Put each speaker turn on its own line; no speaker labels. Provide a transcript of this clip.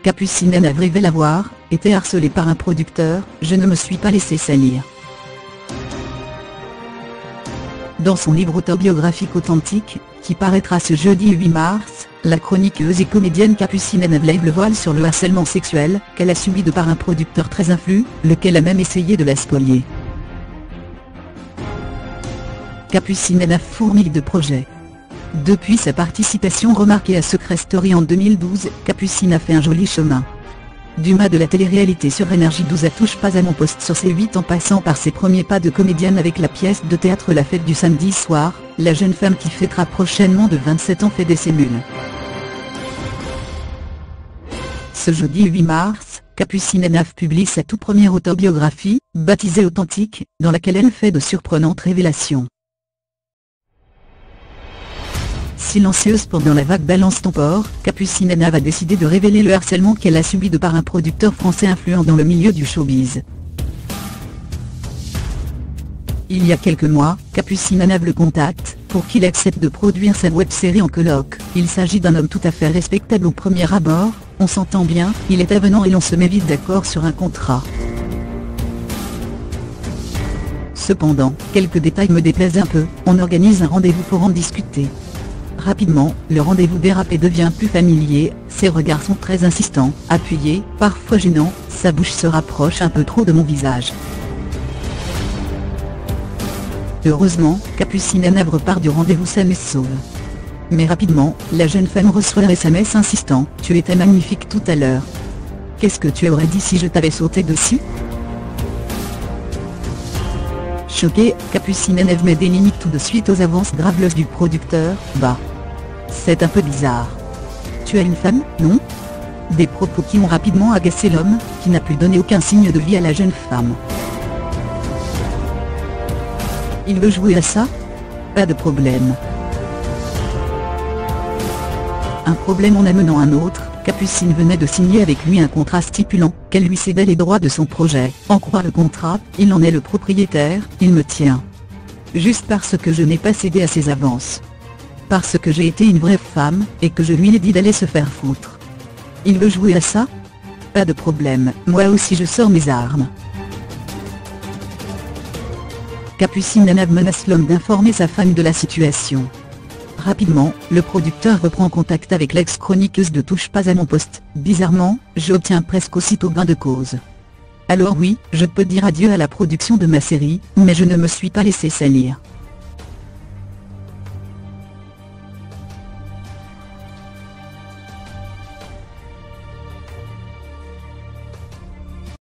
Capucine Nanav révèle avoir été harcelée par un producteur, je ne me suis pas laissé salir. Dans son livre autobiographique authentique, qui paraîtra ce jeudi 8 mars, la chroniqueuse et comédienne Capucine Nanav lève le voile sur le harcèlement sexuel qu'elle a subi de par un producteur très influent, lequel a même essayé de la spolier. Capucine Nanav fourmille de projets. Depuis sa participation remarquée à Secret Story en 2012, Capucine a fait un joli chemin. Du mât de la télé-réalité sur Énergie 12 à Touche pas à mon poste sur C8 en passant par ses premiers pas de comédienne avec la pièce de théâtre La Fête du samedi soir, la jeune femme qui fêtera prochainement de 27 ans fait des sémules. Ce jeudi 8 mars, Capucine Nanav publie sa toute première autobiographie, baptisée Authentique, dans laquelle elle fait de surprenantes révélations. Silencieuse pendant la vague Balance ton porc, Capucine Nanav a décidé de révéler le harcèlement qu'elle a subi de par un producteur français influent dans le milieu du showbiz. Il y a quelques mois, Capucine Nanav le contacte, pour qu'il accepte de produire sa web-série en coloc. Il s'agit d'un homme tout à fait respectable au premier abord, on s'entend bien, il est avenant et l'on se met vite d'accord sur un contrat. Cependant, quelques détails me déplaisent un peu, on organise un rendez-vous pour en discuter. Rapidement, le rendez-vous dérape et devient plus familier, ses regards sont très insistants, appuyés, parfois gênants, sa bouche se rapproche un peu trop de mon visage. Heureusement, Capucine Nanav repart du rendez-vous saine et sauve. Mais rapidement, la jeune femme reçoit un SMS insistant, « Tu étais magnifique tout à l'heure. Qu'est-ce que tu aurais dit si je t'avais sauté dessus ?» Choquée, Capucine Nanav met des limites tout de suite aux avances graveleuses du producteur, « Bah. C'est un peu bizarre. Tu as une femme, non ?» Des propos qui ont rapidement agacé l'homme, qui n'a pu donner aucun signe de vie à la jeune femme. Il veut jouer à ça ? Pas de problème. Un problème en amenant un autre, Capucine venait de signer avec lui un contrat stipulant qu'elle lui cédait les droits de son projet. En croire le contrat, il en est le propriétaire, il me tient. Juste parce que je n'ai pas cédé à ses avances. Parce que j'ai été une vraie femme, et que je lui ai dit d'aller se faire foutre. Il veut jouer à ça ? Pas de problème, moi aussi je sors mes armes. Capucine Nanav menace l'homme d'informer sa femme de la situation. Rapidement, le producteur reprend contact avec l'ex-chroniqueuse de Touche pas à mon poste. Bizarrement, j'obtiens presque aussitôt gain de cause. Alors oui, je peux dire adieu à la production de ma série, mais je ne me suis pas laissé salir.